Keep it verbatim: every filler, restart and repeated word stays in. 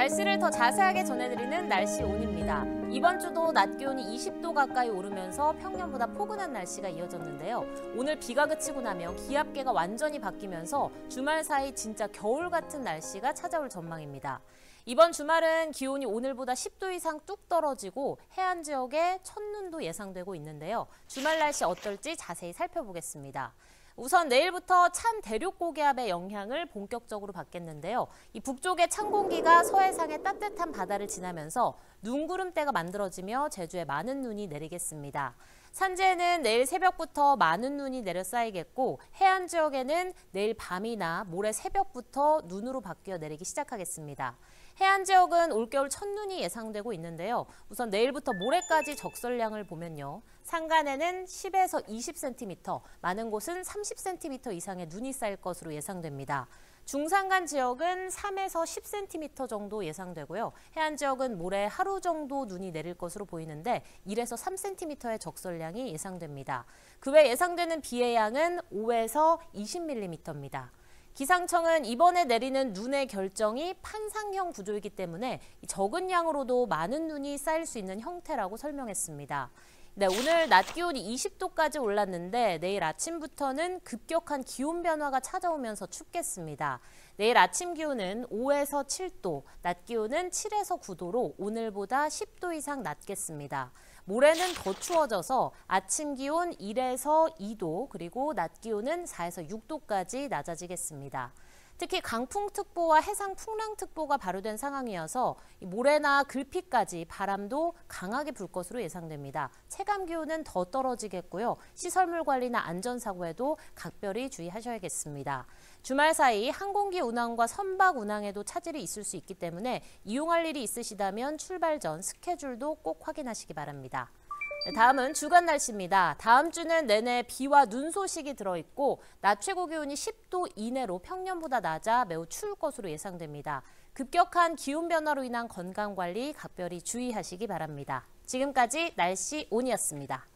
날씨를 더 자세하게 전해드리는 날씨 온입니다. 이번 주도 낮 기온이 이십 도 가까이 오르면서 평년보다 포근한 날씨가 이어졌는데요. 오늘 비가 그치고 나면 기압계가 완전히 바뀌면서 주말 사이 진짜 겨울 같은 날씨가 찾아올 전망입니다. 이번 주말은 기온이 오늘보다 십 도 이상 뚝 떨어지고 해안 지역에 첫눈도 예상되고 있는데요. 주말 날씨 어떨지 자세히 살펴보겠습니다. 우선 내일부터 찬 대륙 고기압의 영향을 본격적으로 받겠는데요. 이 북쪽의 찬 공기가 서해상의 따뜻한 바다를 지나면서 눈구름대가 만들어지며 제주에 많은 눈이 내리겠습니다. 산지에는 내일 새벽부터 많은 눈이 내려 쌓이겠고 해안 지역에는 내일 밤이나 모레 새벽부터 눈으로 바뀌어 내리기 시작하겠습니다. 해안 지역은 올겨울 첫눈이 예상되고 있는데요. 우선 내일부터 모레까지 적설량을 보면요. 산간에는 십에서 이십 센티미터, 많은 곳은 삼십 센티미터 이상의 눈이 쌓일 것으로 예상됩니다. 중산간 지역은 삼에서 십 센티미터 정도 예상되고요. 해안 지역은 모레 하루 정도 눈이 내릴 것으로 보이는데 일에서 삼 센티미터의 적설량이 예상됩니다. 그 외 예상되는 비의 양은 오에서 이십 밀리미터입니다. 기상청은 이번에 내리는 눈의 결정이 판상형 구조이기 때문에 적은 양으로도 많은 눈이 쌓일 수 있는 형태라고 설명했습니다. 네, 오늘 낮 기온이 이십 도까지 올랐는데 내일 아침부터는 급격한 기온 변화가 찾아오면서 춥겠습니다. 내일 아침 기온은 오에서 칠 도, 낮 기온은 칠에서 구 도로 오늘보다 십 도 이상 낮겠습니다. 모레는 더 추워져서 아침 기온 일에서 이 도, 그리고 낮 기온은 사에서 육 도까지 낮아지겠습니다. 특히 강풍특보와 해상풍랑특보가 발효된 상황이어서 모레나 글피까지 바람도 강하게 불 것으로 예상됩니다. 체감 기온은 더 떨어지겠고요. 시설물 관리나 안전사고에도 각별히 주의하셔야겠습니다. 주말 사이 항공기 운항과 선박 운항에도 차질이 있을 수 있기 때문에 이용할 일이 있으시다면 출발 전 스케줄도 꼭 확인하시기 바랍니다. 다음은 주간 날씨입니다. 다음 주는 내내 비와 눈 소식이 들어있고 낮 최고 기온이 십 도 이내로 평년보다 낮아 매우 추울 것으로 예상됩니다. 급격한 기온 변화로 인한 건강관리 각별히 주의하시기 바랍니다. 지금까지 날씨 온이었습니다.